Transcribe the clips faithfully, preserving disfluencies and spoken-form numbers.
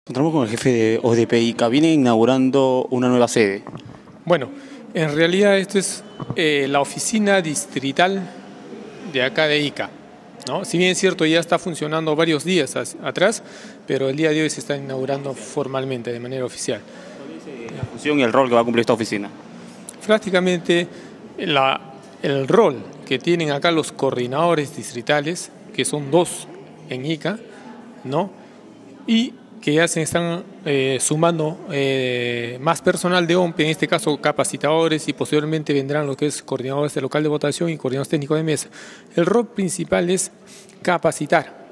Encontramos con el jefe de O D P Ica. Viene inaugurando una nueva sede. Bueno, en realidad esto es eh, la oficina distrital de acá de Ica, ¿no? Si bien es cierto, ya está funcionando varios días atrás, pero el día de hoy se está inaugurando formalmente, de manera oficial. ¿Cuál es la función y el rol que va a cumplir esta oficina? Prácticamente la, el rol que tienen acá los coordinadores distritales, que son dos en Ica, ¿no? Y que ya se están eh, sumando eh, más personal de O M P, en este caso capacitadores, y posteriormente vendrán lo que es coordinadores de local de votación y coordinadores técnicos de mesa. El rol principal es capacitar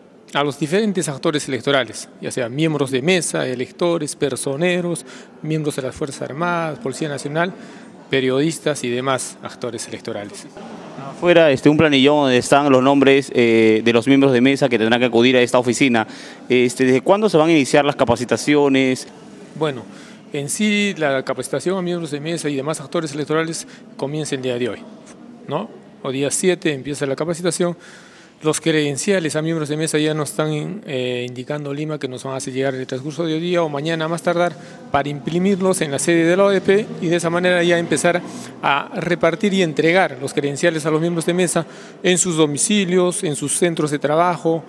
a los diferentes actores electorales, ya sean miembros de mesa, electores, personeros, miembros de las Fuerzas Armadas, Policía Nacional, periodistas y demás actores electorales. Afuera este, un planillón donde están los nombres eh, de los miembros de mesa que tendrán que acudir a esta oficina. Este, ¿Desde cuándo se van a iniciar las capacitaciones? Bueno, en sí la capacitación a miembros de mesa y demás actores electorales comienza el día de hoy, ¿no? O día siete empieza la capacitación. Los credenciales a miembros de mesa ya nos están eh, indicando Lima que nos van a hacer llegar en el transcurso de hoy día o mañana más tardar para imprimirlos en la sede de la O D P y de esa manera ya empezar a repartir y entregar los credenciales a los miembros de mesa en sus domicilios, en sus centros de trabajo,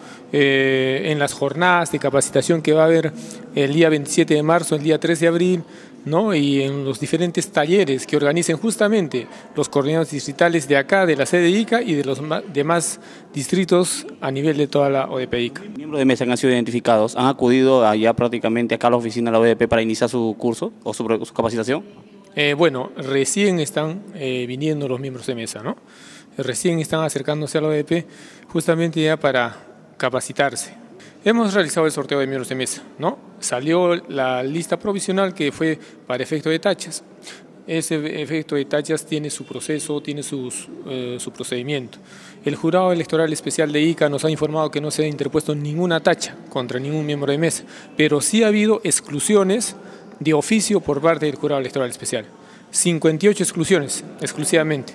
eh, en las jornadas de capacitación que va a haber el día veintisiete de marzo, el día tres de abril, ¿no? Y en los diferentes talleres que organicen justamente los coordinadores distritales de acá, de la sede de Ica y de los demás distritos a nivel de toda la O D P Ica. ¿Miembros de mesa que han sido identificados han acudido allá prácticamente acá a la oficina de la O D P para iniciar su curso o su, su capacitación? Eh, bueno, recién están eh, viniendo los miembros de mesa, ¿no? Recién están acercándose a la O D P justamente ya para capacitarse. Hemos realizado el sorteo de miembros de mesa, ¿no? Salió la lista provisional que fue para efecto de tachas. Ese efecto de tachas tiene su proceso, tiene sus, eh, su procedimiento. El Jurado Electoral Especial de Ica nos ha informado que no se ha interpuesto ninguna tacha contra ningún miembro de mesa, pero sí ha habido exclusiones de oficio por parte del Jurado Electoral Especial. cincuenta y ocho exclusiones, exclusivamente.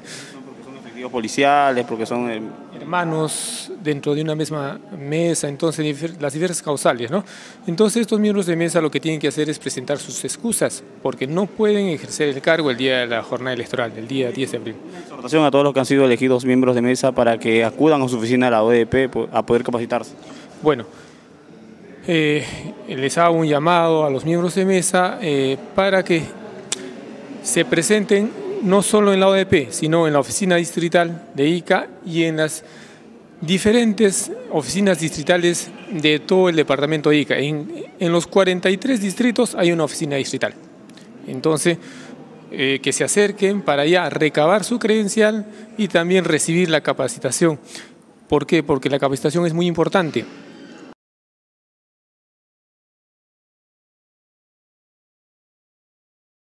Policiales, porque son eh... hermanos dentro de una misma mesa, entonces las diversas causales, ¿no? Entonces estos miembros de mesa lo que tienen que hacer es presentar sus excusas, porque no pueden ejercer el cargo el día de la jornada electoral, el día diez de abril. Una exhortación a todos los que han sido elegidos miembros de mesa para que acudan a su oficina de la O D P a poder capacitarse. Bueno, eh, les hago un llamado a los miembros de mesa eh, para que se presenten no solo en la O D P, sino en la oficina distrital de Ica y en las diferentes oficinas distritales de todo el departamento de Ica. En, en los cuarenta y tres distritos hay una oficina distrital. Entonces, eh, que se acerquen para ya recabar su credencial y también recibir la capacitación. ¿Por qué? Porque la capacitación es muy importante.